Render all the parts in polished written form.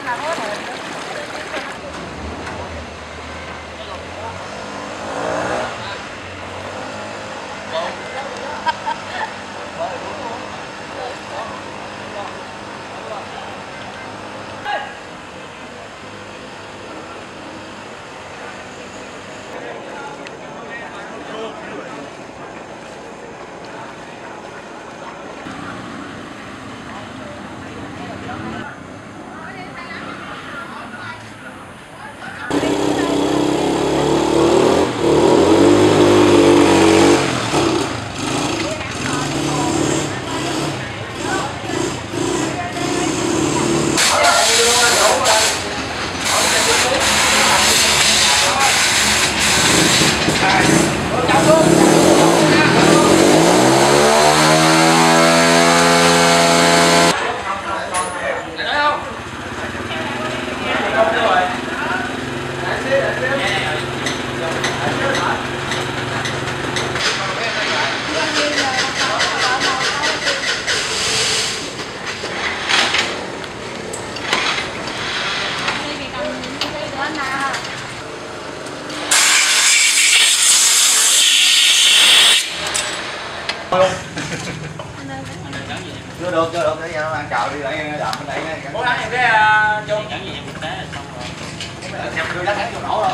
Chưa được để ăn chào đi để làm bên đây nha. Cố gắng cái vô nhận gì thực tế là xong rồi. Xem đưa đá vô nổ rồi.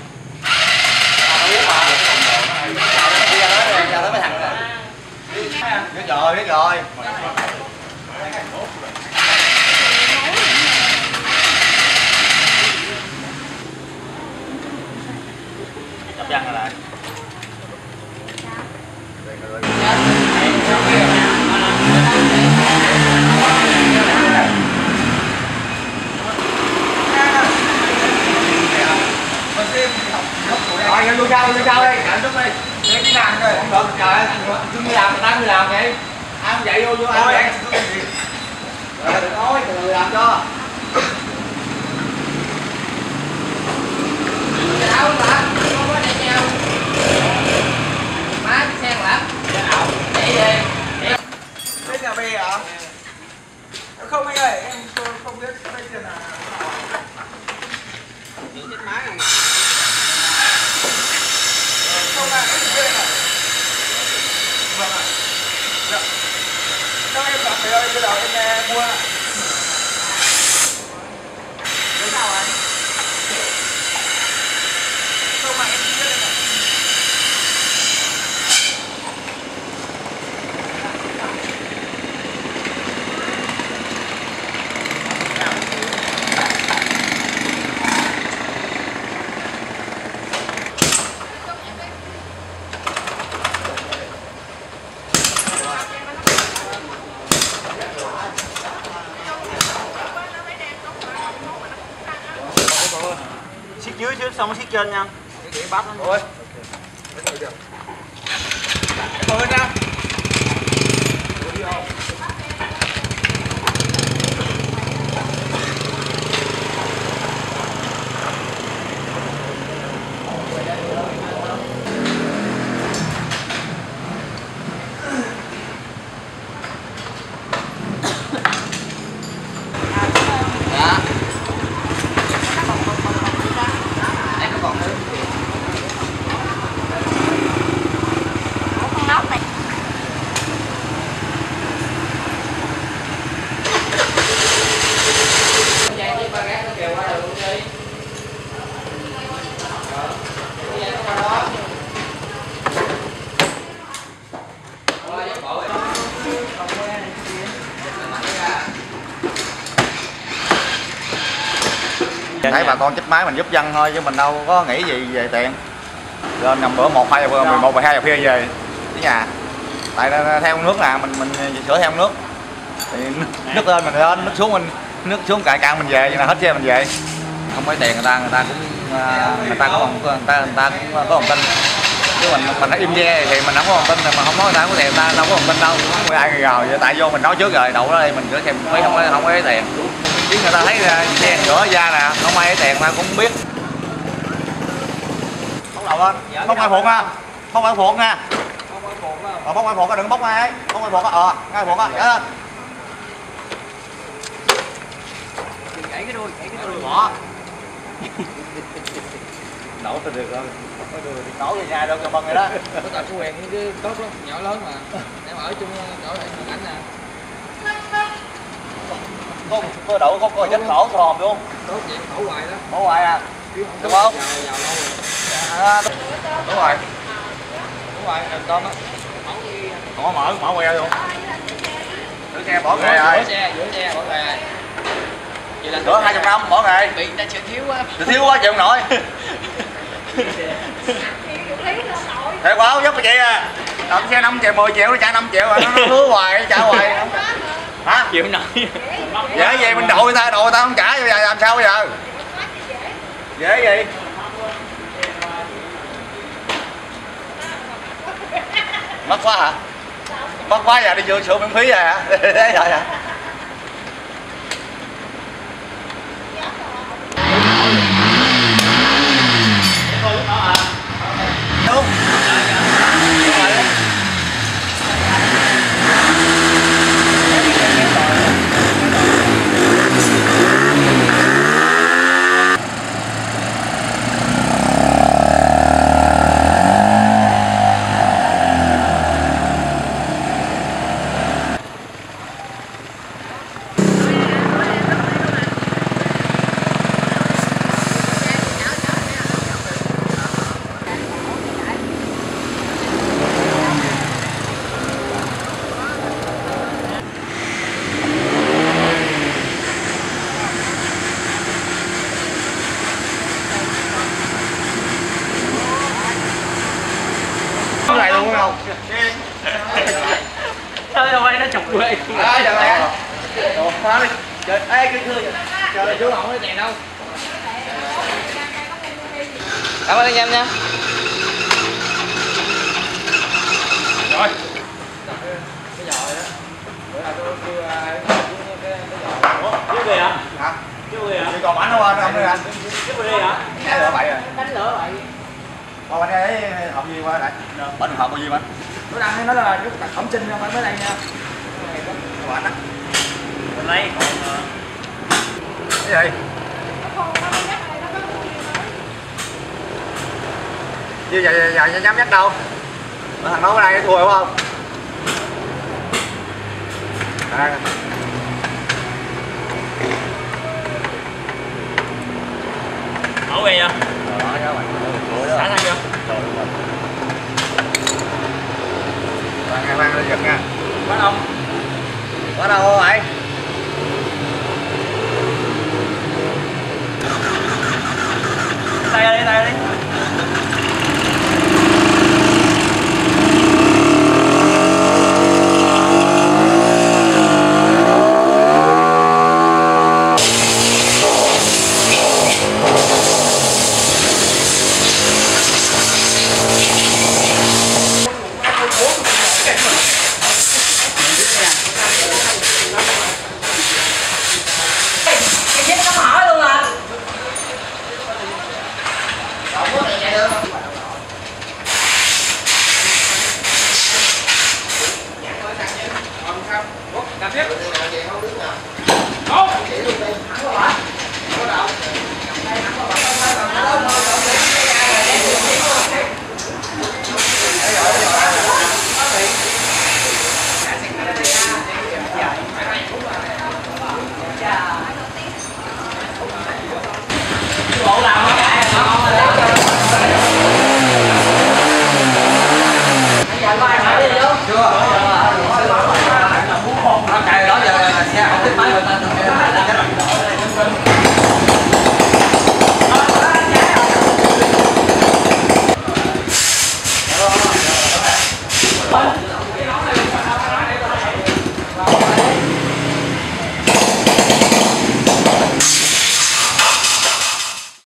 Biết mà đi ra đó mấy thằng đó. Biết rồi. Chấp răng rồi lại. Rồi vô sau đi, cạnh chút đi. Để đi làm rồi. Không được, trời, cứ đi làm người ta người làm vậy. Ai không vậy vô ăn vậy. Rồi đừng nói, từ từ làm cho. Đâu mà, không có để nhau. Má cái xe lắm. Vậy đi. Biết nhà bè hả? Không anh ơi, em không biết vay tiền à? Những chiếc máy này. Không à, em biết à? Vâng ạ. Dạ. Các em cảm thấy ơi, bây giờ em mua ạ. Thế nào anh? Không mà em không biết ạ. Xiết dưới chứ xong xiết trên nha. Để bắp nó. Ôi. Em mở ra. Thấy bà con chích máy mình giúp dân thôi chứ mình đâu có nghĩ gì về tiền. Rồi nằm bữa 1-2 giờ 11-12 giờ khuya về tới nhà. Tại theo nước nè, mình sửa theo nước. Thì nước lên mình lên, nước xuống cài cạn mình về, là hết xe mình về. Không có tiền người ta cũng có lòng tin. Chứ mình nói im ve thì mình không có lòng tin, mà không nói người ta có tiền, người ta đâu có lòng tin đâu. Không có ai ngờ vậy, tại vô mình nói trước rồi, đậu đó đây mình sửa thêm mấy không có lấy tiền. Chứ người ta thấy xe sửa ra nè, không ai lấy tiền mà cũng biết. Bóc đầu lên, bóc ai phụ nha, bóc ai phụ nha. Bóc ai phụ, đừng bóc ai ấy, bóc ai phụ á, ai phụ á, trở lên. đuôi, gãy cái đuôi. Bỏ. Nổ tôi được rồi. Nổ về nhà đâu cho băng rồi đó. Có tao có quen cái tốt lắm, nhỏ lớn mà. Em ở chung chỗ này thằng ảnh nè. Có đậu có chết nổ hòm luôn. Tốt vậy khổ hoài đó. Khổ hoài à. Đúng không? Vào lâu rồi. Đúng rồi. Đúng rồi, em con á. Còn mở queo luôn. Giữ xe bỏ nghề rồi. Giữa xe bỏ nghề. Vậy là Nữa 200 năm bỏ nghề. bị ta chịu thiếu quá. Thiếu quá chịu không nổi. Thiệt báo giúp chị à. Đợt xe 5 triệu 10 triệu nó trả 5 triệu rồi nó hứa hoài trả hoài. Hả? Chịu nổi. Dễ gì mình đội người ta không trả bây giờ làm sao bây giờ? Dễ gì? Mất quá hả? Mất quá giờ đi sửa miễn phí rồi hả? Thế rồi hả? Đúng. Cái này luôn không? Sao đâu ai nó chọc quê. Chờ này. Đồ phá đi. Trời, ê cứ thưa. Trời chú không có tiền đâu. Cảm ơn anh em nha. Rồi. Cái giò đó. Bữa nào tôi kêu Chứ gì hả? Hả? Chứ gì hả? Chị còn bánh không anh nữa anh? Chứ gì hả? Cái lửa bậy rồi. đánh lửa vậy. Còn anh ấy học gì qua lại? Bánh học bao nhiêu bánh? Bữa nào anh nói là cái cổng trinh không phải mới đây nha. Bánh á. Mình lấy còn Cái gì? Như vậy giờ nhắm chắc đâu? Thằng đó cái này thua đúng không? À. mở về nha. Xả ra chưa? Mang lên giật nha. Có không? Có đâu vậy? Tay đi, tay đi. Chưa. Đó giờ xe không biết máy người ta